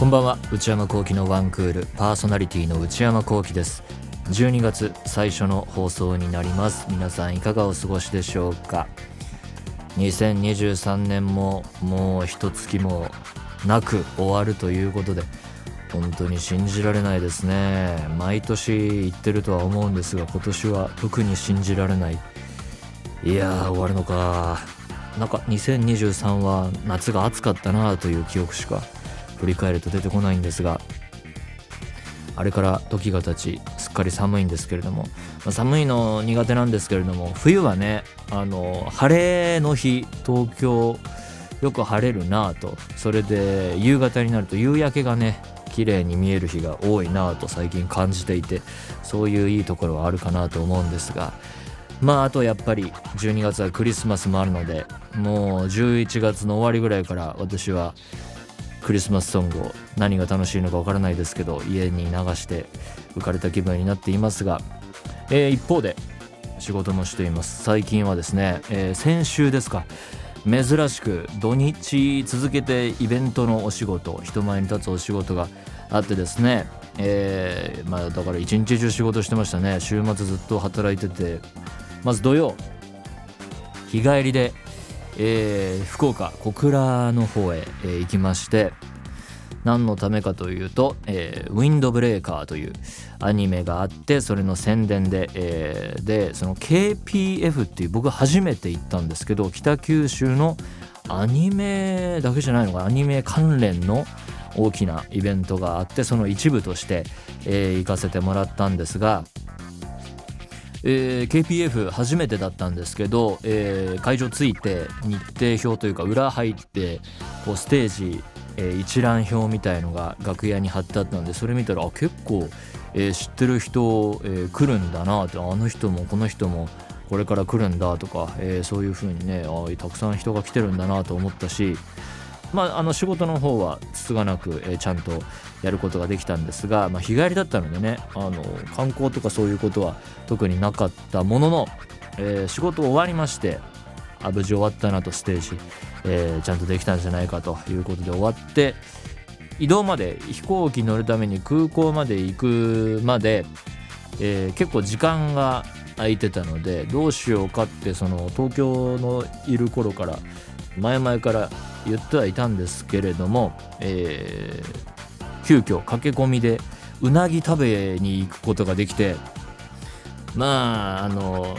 こんばんは。内山聖輝のワンクールパーソナリティの内山聖輝です。12月最初の放送になります。皆さんいかがお過ごしでしょうか。2023年ももう一月もなく終わるということで、本当に信じられないですね。毎年言ってるとは思うんですが、今年は特に信じられない。いやー、終わるのか。なんか2023は夏が暑かったなという記憶しか振り返ると出てこないんですが、あれから時が経ちすっかり寒いんですけれども、寒いの苦手なんですけれども、冬はね、晴れの日、東京よく晴れるなぁと、それで夕方になると夕焼けがね綺麗に見える日が多いなぁと最近感じていて、そういういいところはあるかなと思うんですが、あとやっぱり12月はクリスマスもあるので、もう11月の終わりぐらいから私はクリスマスソングを何が楽しいのかわからないですけど家に流して浮かれた気分になっていますが、一方で仕事もしています。最近はですね、先週ですか、珍しく土日続けてイベントのお仕事、人前に立つお仕事があってですね、だから一日中仕事してましたね。週末ずっと働いてて、まず土曜日帰りで、福岡小倉の方へ、行きまして、何のためかというと、ウィンドブレーカーというアニメがあって、それの宣伝で、でその KPF っていう、僕初めて行ったんですけど、北九州のアニメだけじゃないのかな、アニメ関連の大きなイベントがあって、その一部として、行かせてもらったんですが、KPF 初めてだったんですけど、会場着いて日程表というか裏入ってこうステージ、一覧表みたいのが楽屋に貼ってあったので、それ見たら結構、知ってる人、来るんだなと、あの人もこの人もこれから来るんだとか、そういう風にね、たくさん人が来てるんだなと思ったし、仕事の方はつつがなく、ちゃんとやることができたんですが、日帰りだったのでね、観光とかそういうことは特になかったものの、仕事終わりまして、無事終わったなと、ステージ、ちゃんとできたんじゃないかということで終わって、移動まで、飛行機乗るために空港まで行くまで、結構時間が空いてたので、どうしようかって、その東京のいる頃から前々から言ってはいたんですけれども、急遽駆け込みでうなぎ食べに行くことができて、明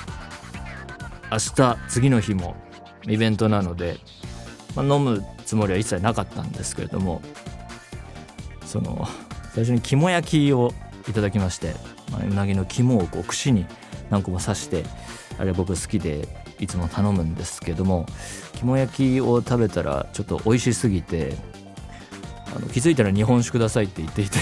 日次の日もイベントなので、飲むつもりは一切なかったんですけれども、その最初に肝焼きをいただきまして、うなぎの肝をこう串に何個も刺して、あれ僕好きでいつも頼むんですけども、肝焼きを食べたらちょっと美味しすぎて、気づいたら日本酒くださいって言っていて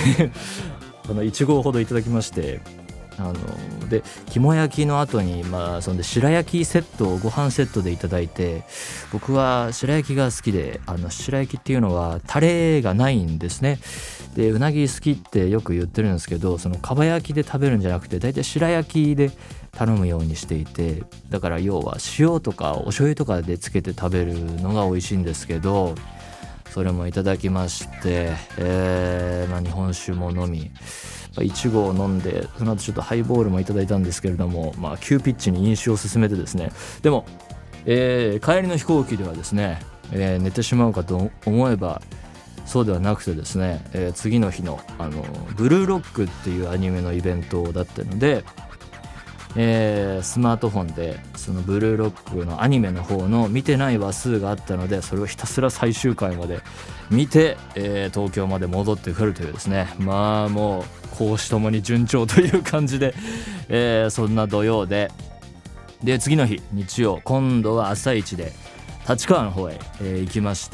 1合ほどいただきまして、で肝焼きの後に、そんで白焼きセットをご飯セットでいただいて、僕は白焼きが好きで、白焼きっていうのはタレがないんですね。でうなぎ好きってよく言ってるんですけど、そのかば焼きで食べるんじゃなくて、だいたい白焼きで頼むようにしていて、だから要は塩とかお醤油とかでつけて食べるのが美味しいんですけど、それもいただきまして、日本酒も飲み、1合飲んで、その後ちょっとハイボールもいただいたんですけれども、急ピッチに飲酒を進めてですね、でも、帰りの飛行機ではですね、寝てしまうかと思えばそうではなくてですね、次の日のブルーロックっていうアニメのイベントだったので、スマートフォンでそのブルーロックのアニメの方の見てない話数があったので、それをひたすら最終回まで見て、東京まで戻ってくるというですね、もう公私ともに順調という感じで、そんな土曜で次の日日曜、今度は朝一で立川の方へ、行きまして、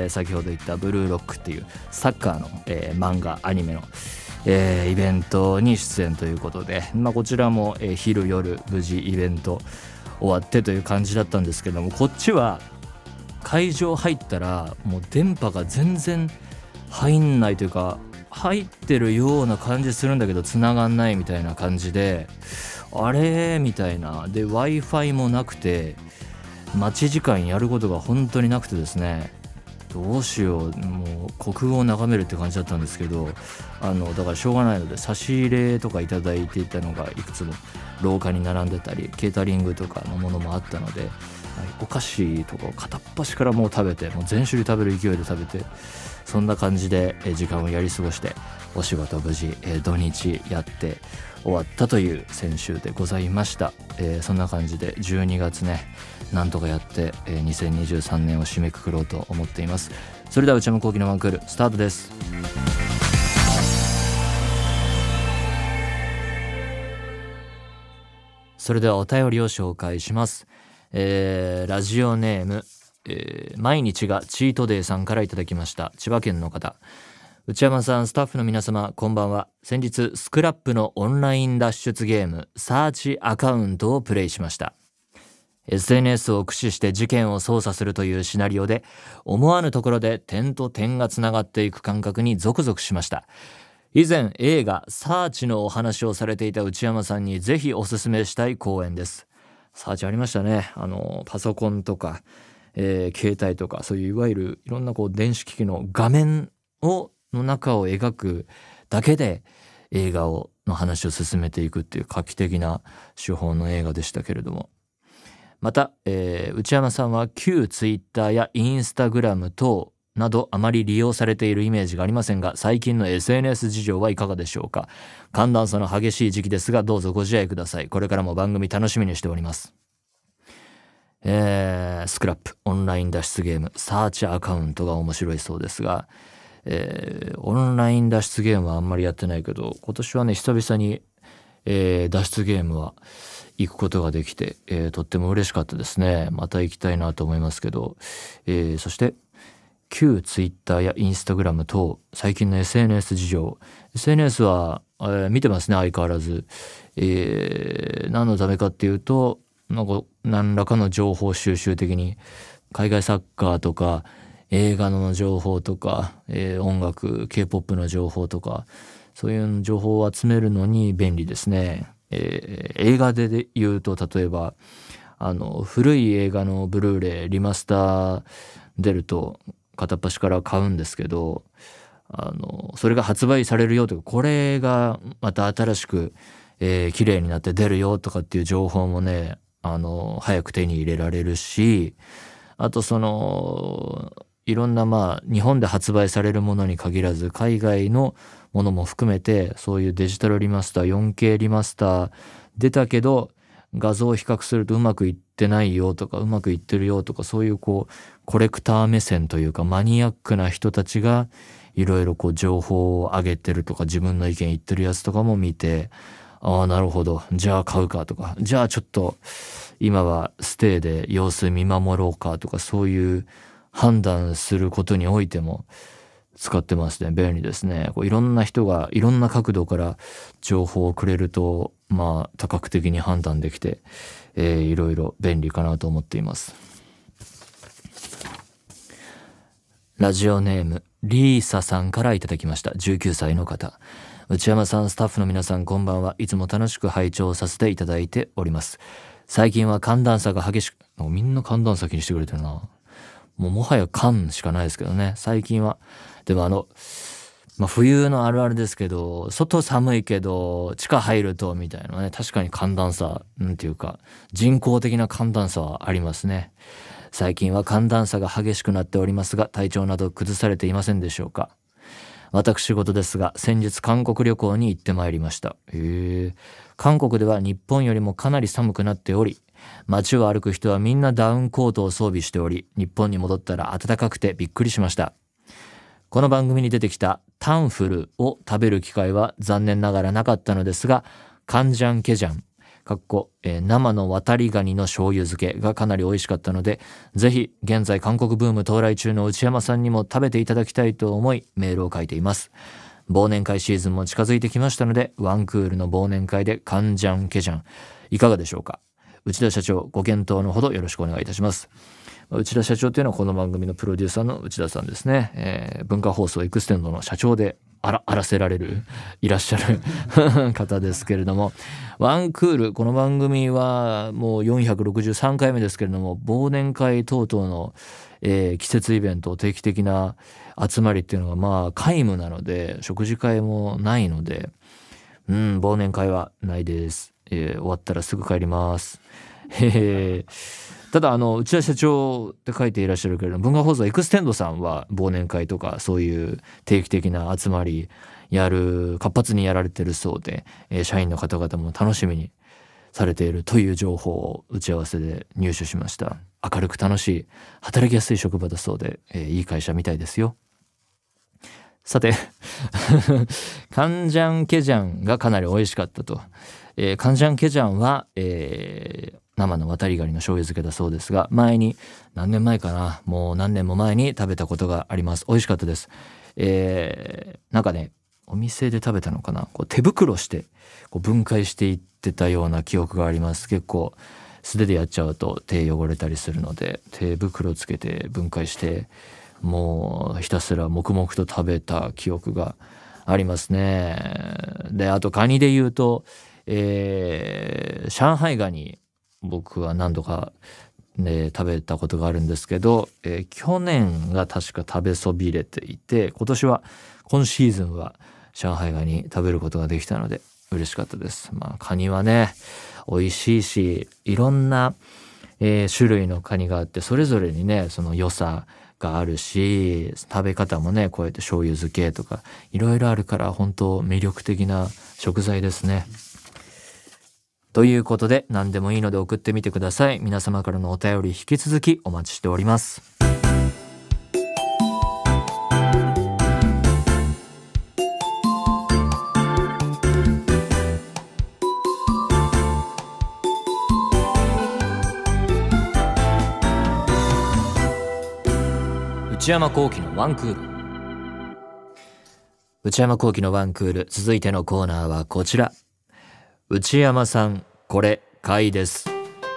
先ほど言ったブルーロックっていうサッカーの、漫画アニメのイベントに出演ということで、こちらも、昼夜無事イベント終わってという感じだったんですけども、こっちは会場入ったらもう電波が全然入んないというか、入ってるような感じするんだけど繋がんないみたいな感じで、あれみたいな。で Wi-Fi もなくて、待ち時間やることが本当になくてですね、 どうしよう、もう国語を眺めるって感じだったんですけど、だからしょうがないので差し入れとかいただいていたのがいくつも廊下に並んでたり、ケータリングとかのものもあったので、お菓子とかを片っ端からもう食べて、もう全種類食べる勢いで食べて、そんな感じで時間をやり過ごして、お仕事無事土日やって終わったという先週でございました。そんな感じで12月ね、なんとかやって2023年を締めくくろうと思っています。それでは内山聖輝のワンクールスタートです。それではお便りを紹介します。ラジオネーム、毎日がチートデイさんからいただきました。千葉県の方。内山さん、スタッフの皆様、こんばんは。先日スクラップのオンライン脱出ゲームサーチアカウントをプレイしました。 SNS を駆使して事件を捜査するというシナリオで、思わぬところで点と点がつながっていく感覚にゾクゾクしました。以前映画サーチのお話をされていた内山さんにぜひおすすめしたい公演です。サーチありましたね。パソコンとか、携帯とか、そういういわゆるいろんな電子機器の画面の中を描くだけで映画の話を進めていくっていう画期的な手法の映画でしたけれども、また、内山さんは旧ツイッターやインスタグラム等などあまり利用されているイメージがありませんが、最近の SNS 事情はいかがでしょうか。寒暖差の激しい時期ですが、どうぞご自愛ください。これからも番組楽しみにしております。スクラップオンライン脱出ゲームサーチアカウントが面白いそうですが、オンライン脱出ゲームはあんまりやってないけど、今年はね久々に、脱出ゲームは行くことができて、とっても嬉しかったですね。また行きたいなと思いますけど、そして旧ツイッターやインスタグラム等最近の SNS 事情、 SNS は、見てますね相変わらず。何のためかっていうと、何らかの情報収集的に海外サッカーとか映画の情報とか、音楽 K-POP の情報とか、そういう情報を集めるのに便利ですね。映画で言うと、例えば古い映画のブルーレイリマスター出ると片っ端から買うんですけど、それが発売されるよとか、これがまた新しく、綺麗になって出るよとかっていう情報もね、早く手に入れられるし、あといろんな日本で発売されるものに限らず海外のものも含めて、そういうデジタルリマスター 4K リマスター出たけど画像を比較するとうまくいってないよとかうまくいってるよとか、そういうコレクター目線というかマニアックな人たちがいろいろ情報を上げてるとか、自分の意見言ってるやつとかも見て、ああなるほど、じゃあ買うかとか、じゃあちょっと今はステイで様子見守ろうかとか、そういう判断することにおいても使ってますね。便利ですね。いろんな人がいろんな角度から情報をくれると、多角的に判断できて、いろいろ便利かなと思っています。ラジオネームリーサさんからいただきました。19歳の方。内山さん、スタッフの皆さん、こんばんは。いつも楽しく拝聴させていただいております。最近は寒暖差が激しく、みんな寒暖差気にしてくれてるな。もはや寒しかないですけどね、最近は。でも冬のあるあるですけど、外寒いけど地下入るとみたいなね、確かに寒暖差っていうか人工的な寒暖差はありますね。最近は寒暖差が激しくなっておりますが、体調など崩されていませんでしょうか。私事ですが、先日韓国旅行に行ってまいりました。韓国では日本よりもかなり寒くなっており、街を歩く人はみんなダウンコートを装備しており、日本に戻ったら暖かくてびっくりしました。この番組に出てきたタンフルを食べる機会は残念ながらなかったのですが、カンジャンケジャン生の渡りガニの醤油漬けがかなり美味しかったので、ぜひ現在韓国ブーム到来中の内山さんにも食べていただきたいと思いメールを書いています。忘年会シーズンも近づいてきましたので、ワンクールの忘年会でカンジャンケジャンいかがでしょうか。内田社長、ご検討のほどよろしくお願いいたします。内田社長というのはこの番組のプロデューサーの内田さんですね。文化放送エクステンドの社長で荒らせられるいらっしゃる方ですけれども、ワンクール、この番組はもう463回目ですけれども、忘年会等々の、季節イベント定期的な集まりっていうのがまあ皆無なので、食事会もないので、忘年会はないです。終わったらすぐ帰ります。ただ内田社長って書いていらっしゃるけれども、文化放送エクステンドさんは忘年会とかそういう定期的な集まり活発にやられてるそうで、社員の方々も楽しみにされているという情報を打ち合わせで入手しました。明るく楽しい、働きやすい職場だそうで、いい会社みたいですよ。さてカンジャンケジャンがかなり美味しかったと。カンジャンケジャンは、生の渡りガニの醤油漬けだそうですが、何年前かな、もう何年も前に食べたことがあります。美味しかったです。なんかね、お店で食べたのかな、手袋して分解していってたような記憶があります。結構素手でやっちゃうと手汚れたりするので、手袋つけて分解して、もうひたすら黙々と食べた記憶がありますね。で、あとカニで言うと、上海ガニ、僕は何度か、食べたことがあるんですけど、去年が確か食べそびれていて、今シーズンは上海ガニ食べることができたので嬉しかったです。カニはね美味しいし、いろんな、種類のカニがあって、それぞれにねその良さがあるし、食べ方もねこうやって醤油漬けとかいろいろあるから、本当魅力的な食材ですね。ということで、何でもいいので送ってみてください。皆様からのお便り引き続きお待ちしております。内山聖輝のワンクール。内山聖輝のワンクール、続いてのコーナーはこちら。内山さん、これ買いです。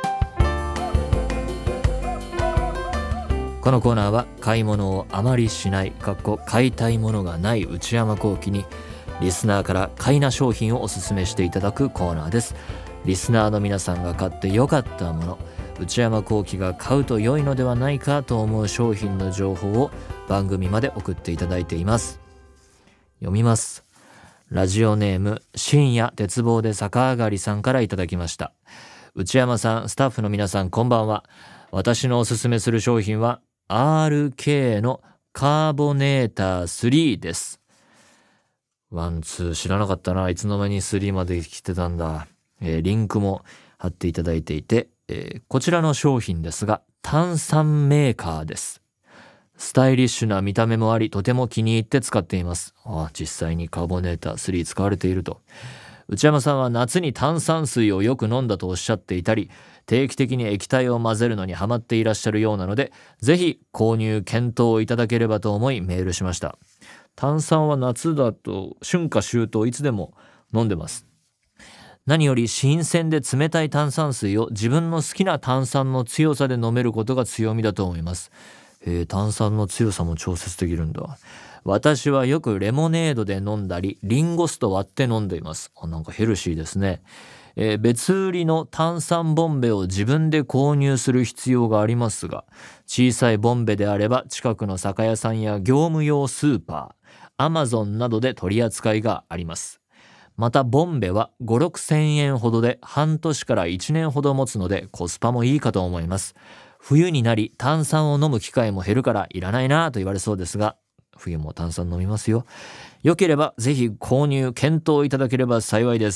このコーナーは買い物をあまりしない買いたいものがない内山聖輝に、リスナーから買いな商品をおすすめしていただくコーナーです。リスナーの皆さんが買ってよかったもの、内山聖輝が買うと良いのではないかと思う商品の情報を番組まで送っていただいています。読みます。ラジオネーム深夜鉄棒で逆上がりさんからいただきました。内山さん、スタッフの皆さん、こんばんは。私のおすすめする商品は RK のカーボネーター3です。1、2知らなかったな。いつの間に3まで来てたんだ。リンクも貼っていただいていて、こちらの商品ですが炭酸メーカーです。スタイリッシュな見た目もあり、とても気に入って使っています。実際にカーボネーター3使われていると。内山さんは夏に炭酸水をよく飲んだとおっしゃっていたり、定期的に液体を混ぜるのにハマっていらっしゃるようなので、ぜひ購入検討いただければと思いメールしました。炭酸は夏だと春夏秋冬いつでも飲んでます。何より新鮮で冷たい炭酸水を自分の好きな炭酸の強さで飲めることが強みだと思います。炭酸の強さも調節できるんだ。私はよくレモネードで飲んだり、リンゴ酢と割って飲んでいます。なんかヘルシーですね。別売りの炭酸ボンベを自分で購入する必要がありますが、小さいボンベであれば近くの酒屋さんや業務用スーパー、アマゾンなどで取り扱いがあります。またボンベは5、6千円ほどで半年から1年ほど持つのでコスパもいいかと思います。冬になり炭酸を飲む機会も減るからいらないなと言われそうですが、冬も炭酸飲みますよ。よければぜひ購入検討いただければ幸いです。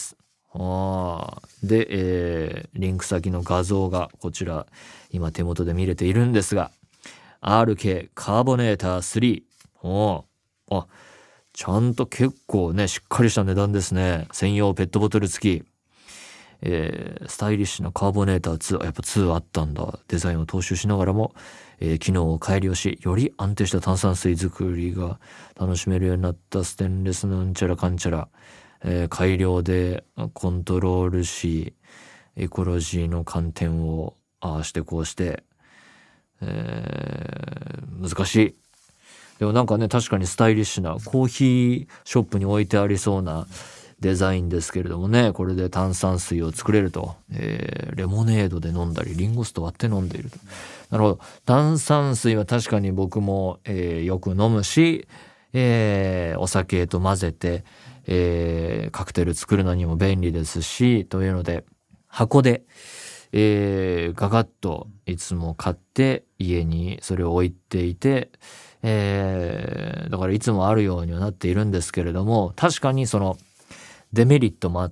で、リンク先の画像がこちら今手元で見れているんですが、 RK カーボネーター3、ちゃんと結構ねしっかりした値段ですね。専用ペットボトル付き、スタイリッシュなカーボネーター2、やっぱ2あったんだ。デザインを踏襲しながらも、機能を改良し、より安定した炭酸水作りが楽しめるようになったステンレスのんちゃらかんちゃら、改良でコントロールし、エコロジーの観点をしてこうして、難しい。 でもなんかね、確かにスタイリッシュなコーヒーショップに置いてありそうなデザインですけれどもね、これで炭酸水を作れると、レモネードで飲んだりリンゴ酢と割って飲んでいると。なるほど。炭酸水は確かに僕も、よく飲むし、お酒と混ぜて、カクテル作るのにも便利ですし、というので箱で、ガガッといつも買って家にそれを置いていて、だからいつもあるようにはなっているんですけれども、確かにそのデメリットもあって、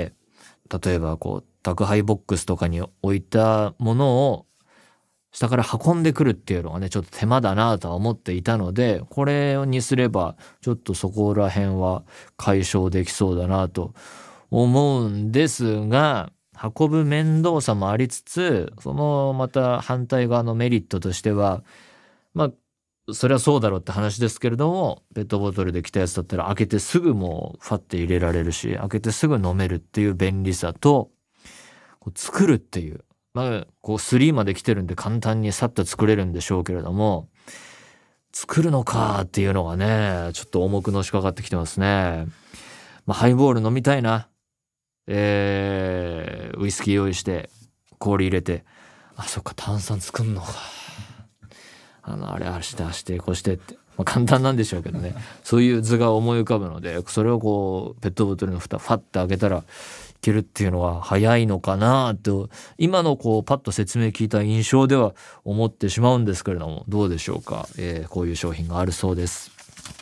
例えばこう宅配ボックスとかに置いたものを下から運んでくるっていうのがね、ちょっと手間だなとは思っていたので、これにすればちょっとそこら辺は解消できそうだなと思うんですが、運ぶ面倒さもありつつ、そのまた反対側のメリットとしては、まあそれはそうだろうって話ですけれども、ペットボトルで来たやつだったら開けてすぐもうファッて入れられるし、開けてすぐ飲めるっていう便利さと、こう作るっていう、こう3まで来てるんで簡単にさっと作れるんでしょうけれども、作るのかっていうのがね、ちょっと重くのしかかってきてますね。ハイボール飲みたいな。ウイスキー用意して氷入れて、そっか炭酸作んのか、あれしてこうしてって、簡単なんでしょうけどね、そういう図が思い浮かぶので、それをこうペットボトルの蓋ファッて開けたらいけるっていうのは早いのかなと、今のこうパッと説明聞いた印象では思ってしまうんですけれども、どうでしょうか。こういう商品があるそうです。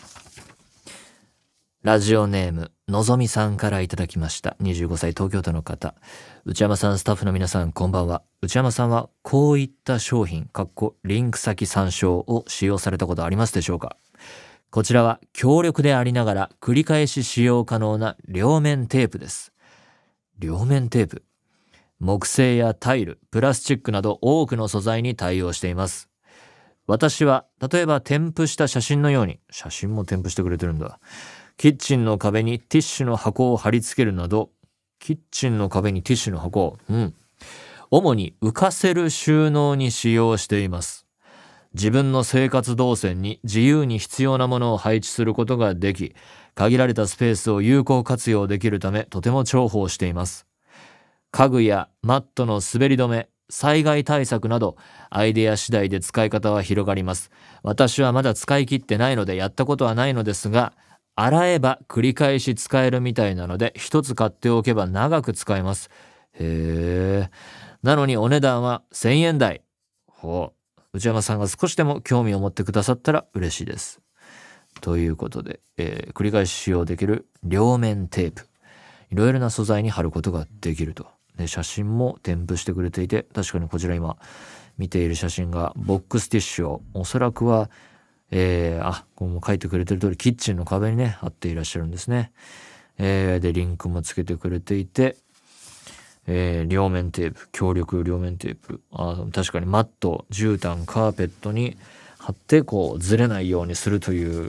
ラジオネームのぞみさんからいただきました。25歳東京都の方。内山さん、スタッフの皆さん、こんばんは。内山さんはこういった商品リンク先参照を使用されたことありますでしょうか。こちらは強力でありながら繰り返し使用可能な両面テープです。両面テープ、木製やタイル、プラスチックなど多くの素材に対応しています。私は例えば添付した写真のように、写真も添付してくれてるんだ、キッチンの壁にティッシュの箱を貼り付けるなど、キッチンの壁にティッシュの箱を、主に浮かせる収納に使用しています。自分の生活動線に自由に必要なものを配置することができ、限られたスペースを有効活用できるためとても重宝しています。家具やマットの滑り止め、災害対策などアイデア次第で使い方は広がります。私はまだ使い切ってないのでやったことはないのですが、洗えば繰り返し使えるみたいなので一つ買っておけば長く使えます。なのにお値段は1000円台。内山さんが少しでも興味を持ってくださったら嬉しいです。ということで、繰り返し使用できる両面テープ、いろいろな素材に貼ることができると。で、写真も添付してくれていて、確かにこちら今見ている写真がボックスティッシュをおそらくはこう書いてくれてる通りキッチンの壁にね貼っていらっしゃるんですね。でリンクもつけてくれていて、両面テープ、強力両面テープ、確かにマット、絨毯、カーペットに貼ってこうずれないようにするという、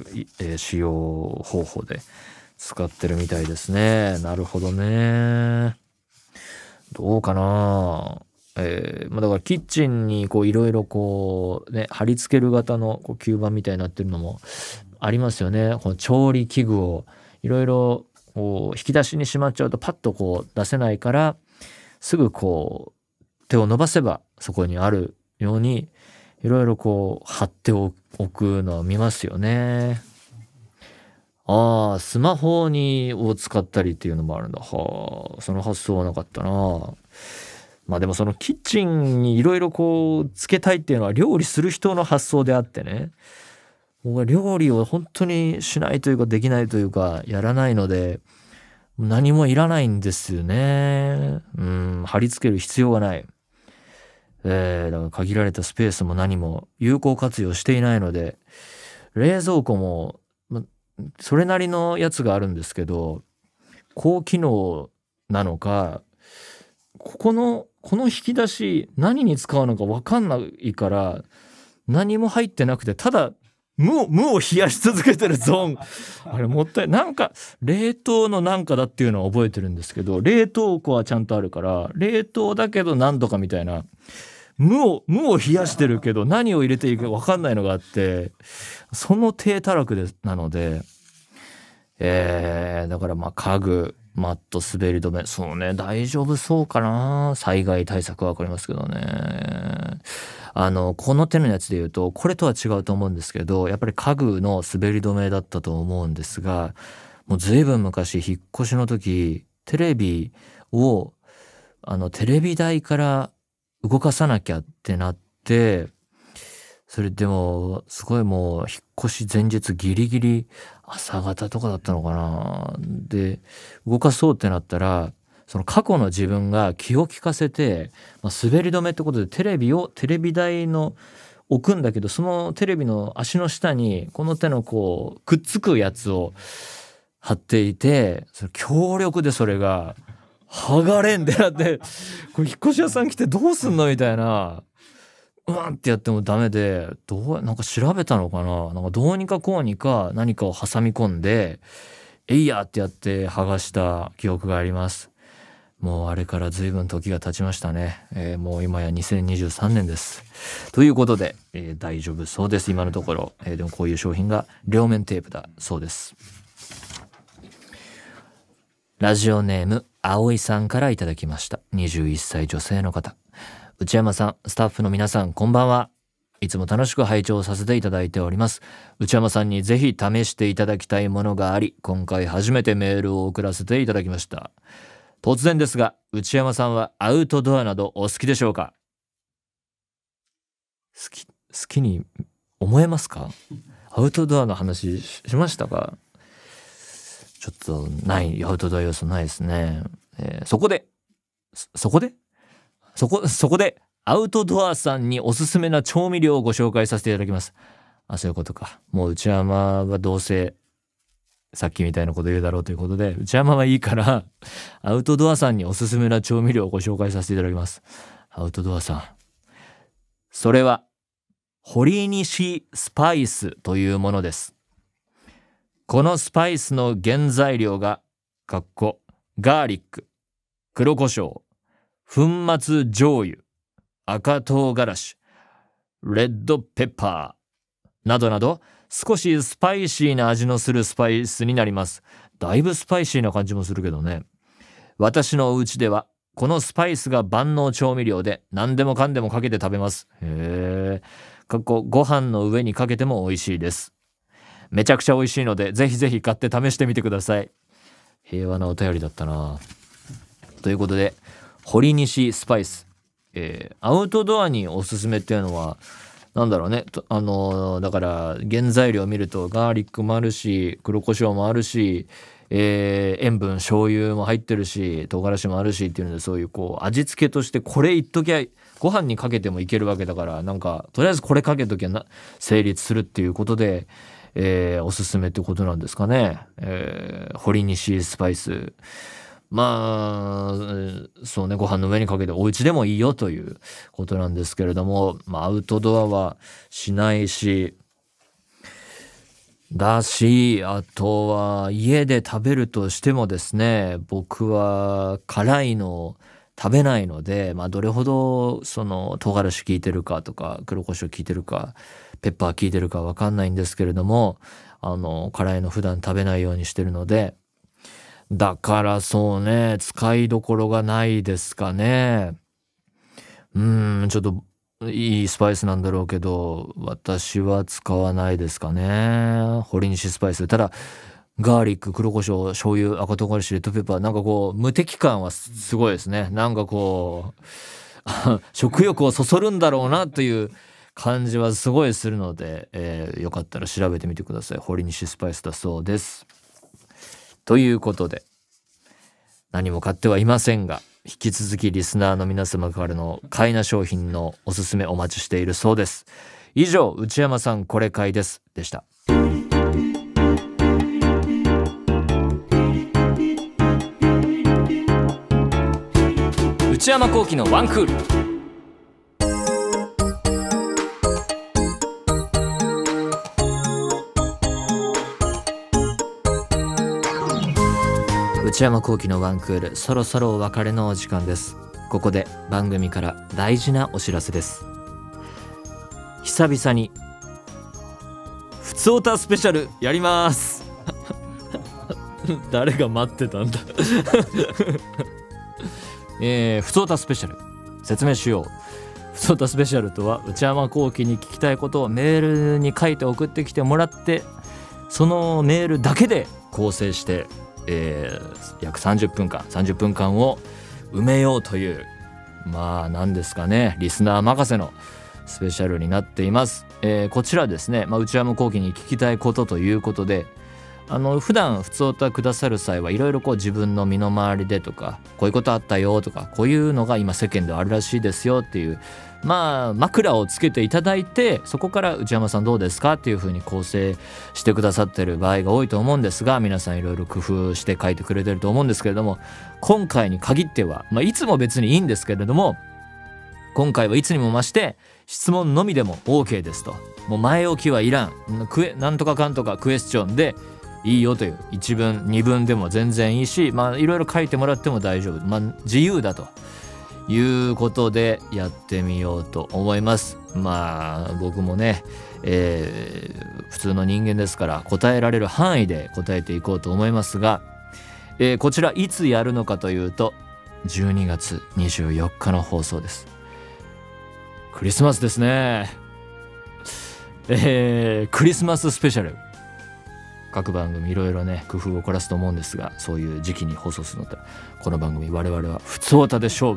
使用方法で使ってるみたいですね。なるほどね。どうかな。だからキッチンにこういろいろこうね貼り付ける型のこう吸盤みたいになってるのもありますよね。この調理器具をいろいろこう引き出しにしまっちゃうとパッとこう出せないから、すぐこう手を伸ばせばそこにあるようにいろいろこう貼っておくのを見ますよね。スマホを使ったりっていうのもあるんだ。その発想はなかったな。でもそのキッチンにいろいろこうつけたいっていうのは料理する人の発想であってね、僕は料理を本当にしないというかできないというかやらないので何もいらないんですよね。貼り付ける必要がない。だから限られたスペースも何も有効活用していないので、冷蔵庫もそれなりのやつがあるんですけど、高機能なのか、この引き出し何に使うのか分かんないから何も入ってなくて、ただ無を冷やし続けてるゾーンあれもったいない。なんか冷凍のなんかだっていうのは覚えてるんですけど、冷凍庫はちゃんとあるから冷凍だけど何とかみたいな、 無を冷やしてるけど何を入れていいか分かんないのがあって、その低たらくなので、だから家具、マット、滑り止め、そうね、大丈夫そうかな。災害対策は分かりますけどね。この手のやつで言うとこれとは違うと思うんですけど、やっぱり家具の滑り止めだったと思うんですが、もう随分昔引っ越しの時テレビをテレビ台から動かさなきゃってなって、それでもすごいもう引っ越し前日ギリギリ朝方とかだったのかな。で動かそうってなったら、その過去の自分が気を利かせて、滑り止めってことでテレビ台の置くんだけど、そのテレビの足の下にこの手のこうくっつくやつを貼っていて、それ強力でそれが剥がれんでなって、これ引っ越し屋さん来てどうすんのみたいな、ってやってもダメで、なんか調べたのかな、なんかどうにかこうにか何かを挟み込んでえいやってやって剥がした記憶があります。もうあれから随分時が経ちましたね。もう今や2023年です。ということで、大丈夫そうです今のところ。でもこういう商品が両面テープだそうです。ラジオネーム葵さんからいただきました。21歳女性の方。内山さん、スタッフの皆さん、こんばんは。いつも楽しく拝聴させていただいております。内山さんにぜひ試していただきたいものがあり、今回初めてメールを送らせていただきました。突然ですが、内山さんはアウトドアなどお好きでしょうか？好きに思えますか？アウトドアの話しましたか？ちょっとない、アウトドア要素ないですね。そこでアウトドアさんにおすすめな調味料をご紹介させていただきます。そういうことか。もう内山はどうせさっきみたいなこと言うだろうということで、内山はいいからアウトドアさんにおすすめな調味料をご紹介させていただきます。アウトドアさん、それは堀西スパイスというものです。このスパイスの原材料がガーリック、黒胡椒、粉末醤油、赤唐辛子、レッドペッパーなどなど、少しスパイシーな味のするスパイスになります。だいぶスパイシーな感じもするけどね。私のお家ではこのスパイスが万能調味料で、何でもかんでもかけて食べます。ご飯の上にかけても美味しいです。めちゃくちゃ美味しいので、ぜひぜひ買って試してみてください。平和なお便りだったな。ということで、堀西スパイス、アウトドアにおすすめっていうのはなんだろうね。だから原材料を見るとガーリックもあるし、黒胡椒もあるし、塩分醤油も入ってるし、唐辛子もあるしっていうので、そういうこう味付けとしてこれいっときゃご飯にかけてもいけるわけだから、なんかとりあえずこれかけときゃ成立するっていうことで、おすすめってことなんですかね。堀西スパイス、そうね、ご飯の上にかけてお家でもいいよということなんですけれども、アウトドアはしないしあとは家で食べるとしてもですね、僕は辛いの食べないので、どれほどその唐辛子効いてるかとか黒胡椒効いてるかペッパー効いてるか分かんないんですけれども、辛いの普段食べないようにしてるので、だからそうね、使いどころがないですかね。ちょっといいスパイスなんだろうけど、私は使わないですかね。堀西スパイス。ただガーリック、黒胡椒、醤油、赤唐辛子、レッドペッパー、なんかこう無敵感はすごいですね。なんかこう食欲をそそるんだろうなという感じはすごいするので、よかったら調べてみてください。堀西スパイスだそうです。ということで、何も買ってはいませんが、引き続きリスナーの皆様からの買いな商品のおすすめお待ちしているそうです。以上、内山さんこれ買いですでした。内山昂輝のワンクール。内山昂輝のワンクール、そろそろお別れのお時間です。 ここで番組から大事なお知らせです。久々にふつおたスペシャルやります誰が待ってたんだふつおたスペシャル説明しよう。ふつおたスペシャルとは、内山聖輝に聞きたいことをメールに書いて送ってきてもらって、そのメールだけで構成して、約30分間を埋めようという、何ですかね、リスナー任せのスペシャルになっています。こちらですね、内山聖輝に聞きたいことということで、普段ふつおたくださる際はいろいろ自分の身の回りでとか、こういうことあったよとか、こういうのが今世間ではあるらしいですよっていう、枕をつけていただいて、そこから内山さんどうですかっていう風に構成してくださってる場合が多いと思うんですが、皆さんいろいろ工夫して書いてくれてると思うんですけれども、今回に限っては、いつも別にいいんですけれども、今回はいつにも増して質問のみでも OK ですと。もう前置きはいらん、なんとかかんとかクエスチョンでいいよという、1文2文でも全然いいし、いろいろ書いてもらっても大丈夫、自由だということでやってみようと思います。僕もね、普通の人間ですから答えられる範囲で答えていこうと思いますが、こちらいつやるのかというと、12月24日の放送です。クリスマスですね。クリスマススペシャル、各番組いろいろね工夫を凝らすと思うんですが、そういう時期に放送するのと、この番組我々はふつおたで勝負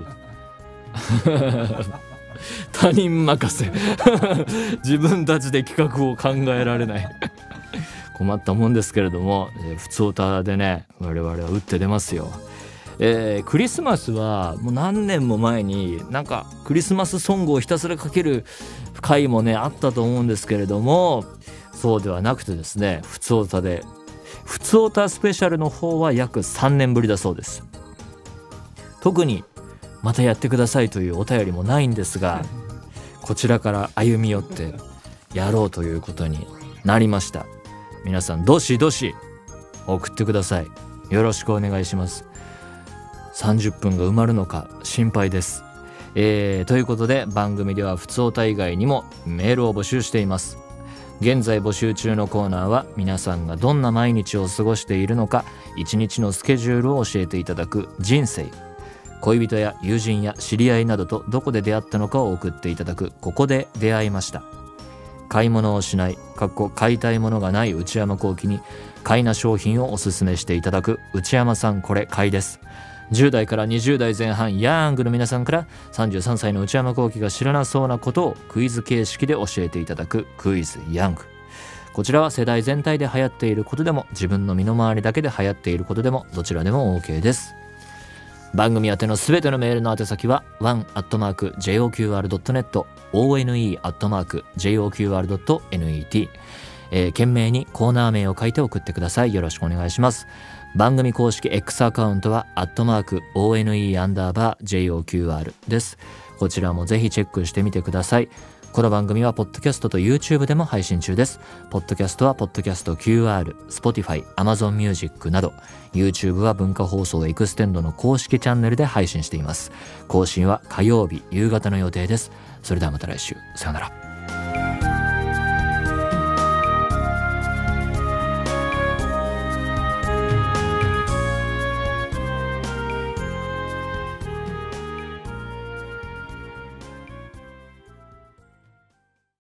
他人任せ自分たちで企画を考えられない困ったもんですけれども、ふつおたでね我々は打って出ますよ。クリスマスはもう何年も前にクリスマスソングをひたすらかける回もねあったと思うんですけれども、そうではなくてですね、ふつおたでふつおたスペシャルの方は約3年ぶりだそうです。特にまたやってくださいというお便りもないんですが、こちらから歩み寄ってやろうということになりました。皆さんどしどし送ってください。よろしくお願いします。30分が埋まるのか心配です。ということで、番組ではふつおた以外にもメールを募集しています。現在募集中のコーナーは、皆さんがどんな毎日を過ごしているのか、一日のスケジュールを教えていただく人生、恋人や友人や知り合いなどとどこで出会ったのかを送っていただくここで出会いました。買い物をしない、買いたいものがない内山聖輝に買いな商品をおすすめしていただく内山さんこれ買いです。10代から20代前半ヤングの皆さんから33歳の内山聖輝が知らなそうなことをクイズ形式で教えていただくクイズヤング。こちらは世代全体で流行っていることでも、自分の身の回りだけで流行っていることでも、どちらでも OK です。番組宛てのすべてのメールの宛先は one@joqr.net one@joqr.net、懸命にコーナー名を書いて送ってください。よろしくお願いします。番組公式 X アカウントは@one_joqr です。こちらもぜひチェックしてみてください。この番組はポッドキャストと YouTube でも配信中です。ポッドキャストはポッドキャスト QR、Spotify、Amazon Music など、YouTube は文化放送エクステンドの公式チャンネルで配信しています。更新は火曜日夕方の予定です。それではまた来週、さよなら。